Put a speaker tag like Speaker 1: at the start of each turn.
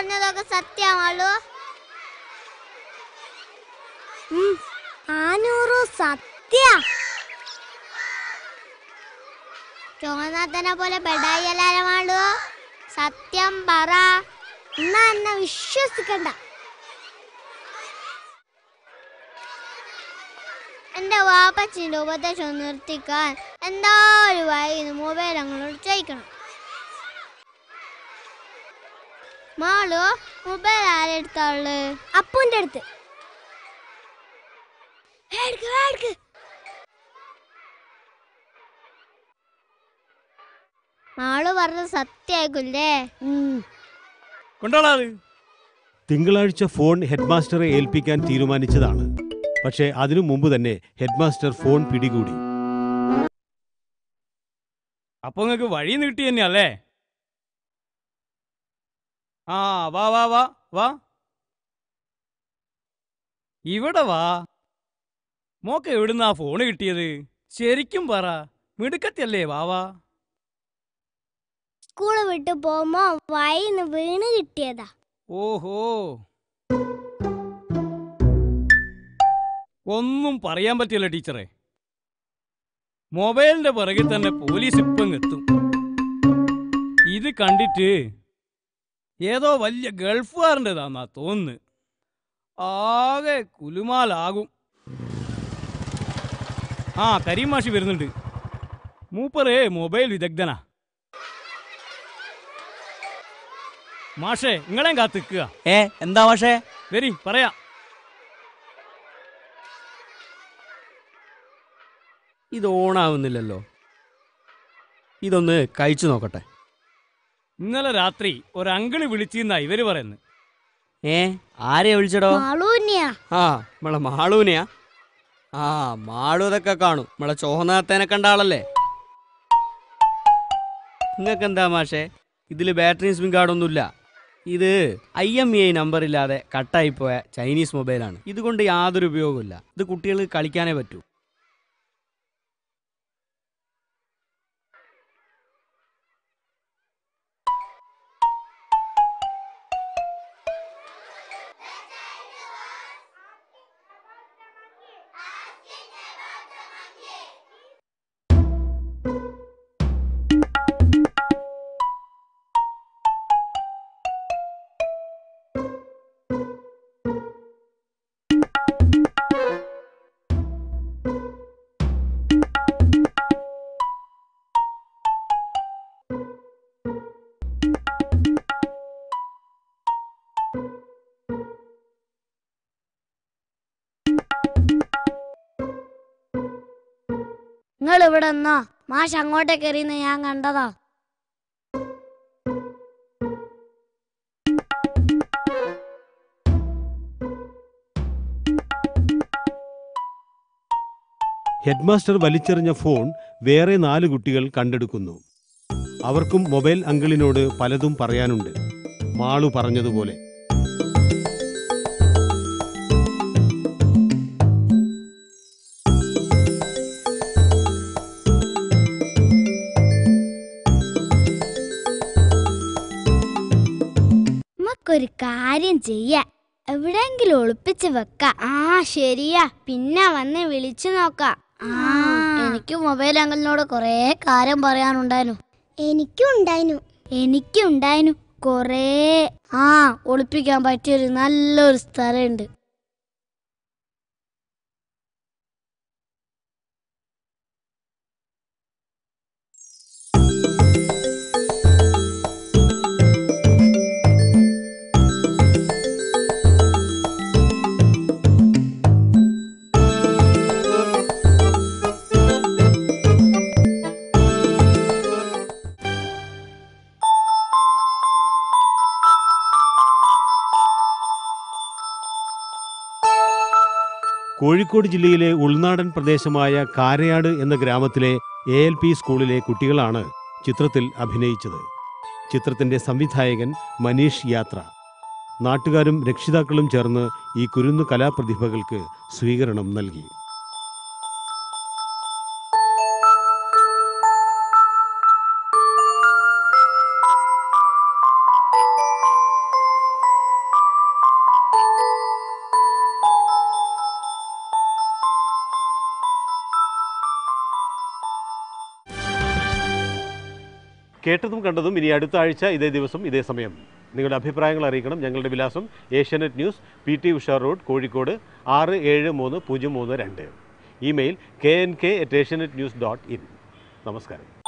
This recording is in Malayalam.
Speaker 1: പറഞ്ഞതൊക്കെ സത്യമാണല്ലോ. 500 സത്യ. ചോനാഥനെ പോലെ ബെഡായി എല്ലാരമാണല്ലോ. സത്യം പറ. എന്നാ എന്നെ വിശ്വസിക്കണ്ട. എന്റെ വാപ്പച്ചിന്റെ ഉപദേശം നിർത്തിക്കാൻ എന്താ ഒരു വഴി മൊബൈൽ അങ്ങോട്ട് ചോദിക്കണം. മാളു മൊബൈൽ ആരെടുത്താള്? അപ്പൂന്റെ അടുത്ത്. മാളു പറഞ്ഞത് സത്യായില്ലേ?
Speaker 2: തിങ്കളാഴ്ച ഫോൺ ഹെഡ്മാസ്റ്ററെ ഏൽപ്പിക്കാൻ തീരുമാനിച്ചതാണ്. പക്ഷേ അതിനു മുമ്പ് തന്നെ ഹെഡ്മാസ്റ്റർ ഫോൺ പിടികൂടി.
Speaker 3: അപ്പൊ നിങ്ങൾക്ക് വഴി നീട്ടി തന്നെയല്ലേ? ആ വാ വാ വാ വാ, ഇവിടെ വാ. മോക്ക് എവിടുന്നാ ഫോണ് കിട്ടിയത്? ശരിക്കും പറ, മിടുക്കത്തിയല്ലേ വാവാ?
Speaker 1: സ്കൂള് വിട്ടു പോകുമ്പോ വഴിന്ന് വീണ് കിട്ടിയതാ.
Speaker 3: ഓഹോ, ഒന്നും പറയാൻ പറ്റില്ല ടീച്ചറെ. മൊബൈലിന്റെ പിറകിൽ തന്നെ പോലീസ് ഇപ്പം എത്തും. ഇത് കണ്ടിട്ട് ഏതോ വലിയ ഗൾഫുകാരൻ്റെതാന്നാ തോന്നുന്നു. ആകെ കുലുമാലാകും. ആ കരീം മാഷി വരുന്നുണ്ട്. മൂപ്പറേ മൊബൈൽ വിദഗ്ധനാ. മാഷേ നിങ്ങളെയും കാത്തിക്കുക.
Speaker 4: എന്താ മാഷേ?
Speaker 3: വരി പറയാം.
Speaker 4: ഇത് ഓണാവുന്നില്ലല്ലോ. ഇതൊന്ന് കഴിച്ചു നോക്കട്ടെ.
Speaker 3: ഇന്നലെ രാത്രി ഒരു അങ്കിള് വിളിച്ചിരുന്നാ ഇവര് പറയുന്നു.
Speaker 4: ആരെയാ വിളിച്ചടോ?
Speaker 1: ആ
Speaker 4: നമ്മളെ മാളൂനെയാ? ആ മാളു ഇതൊക്കെ കാണും. നമ്മളെ ചോഹനാത്തേനെ കണ്ട ആളല്ലേ? നിങ്ങൾക്കെന്താ മാഷേ ഇതിൽ ബാറ്ററി സിം കാർഡൊന്നുമില്ല. ഇത് IMEI നമ്പറില്ലാതെ കട്ടായിപ്പോയ ചൈനീസ് മൊബൈലാണ്. ഇതുകൊണ്ട് യാതൊരു ഉപയോഗമില്ല. ഇത് കുട്ടികൾക്ക് കളിക്കാനേ പറ്റൂ.
Speaker 1: നിങ്ങൾ ഇവിടെ നിന്നോ, മാഷ് അങ്ങോട്ടേക്ക് എറിയുന്ന ഞാൻ കണ്ടതാ.
Speaker 2: ഹെഡ്മാസ്റ്റർ വലിച്ചെറിഞ്ഞ ഫോൺ വേറെ 4 കുട്ടികൾ കണ്ടെടുക്കുന്നു. അവർക്കും മൊബൈൽ അങ്കിളിനോട് പലതും പറയാനുണ്ട്. മാളു പറഞ്ഞതുപോലെ.
Speaker 1: നമുക്കൊരു കാര്യം ചെയ്യാം, എവിടെയെങ്കിലും ഒളിപ്പിച്ച് വെക്കാം. ശരിയാ, പിന്നെ വന്ന് വിളിച്ചു നോക്കാം. എനിക്ക് മൊബൈൽ അങ്കിളിനോട് കൊറേ കാര്യം പറയാനുണ്ടായിരുന്നു. എനിക്കുണ്ടായിരുന്നു കൊറേ. ഒളിപ്പിക്കാൻ പറ്റിയൊരു നല്ലൊരു സ്ഥലമുണ്ട്.
Speaker 2: കോഴിക്കോട് ജില്ലയിലെ ഉൾനാടൻ പ്രദേശമായ കാരയാട് എന്ന ഗ്രാമത്തിലെ ALP സ്കൂളിലെ കുട്ടികളാണ് ചിത്രത്തിൽ അഭിനയിച്ചത്. ചിത്രത്തിന്റെ സംവിധായകൻ മനീഷ് യാത്ര. നാട്ടുകാരും രക്ഷിതാക്കളും ചേർന്ന് ഈ കുരുന്നു കലാപ്രതിഭകൾക്ക് സ്വീകരണം നൽകി. കേട്ടതും കണ്ടതും ഇനി അടുത്ത ആഴ്ച ഇതേ ദിവസം ഇതേ സമയം. നിങ്ങളുടെ അഭിപ്രായങ്ങൾ അറിയിക്കണം. ഞങ്ങളുടെ വിലാസം Asianet news, PT Usha road, Kozhikode 673032. Email knk@asianetnews.in. നമസ്കാരം.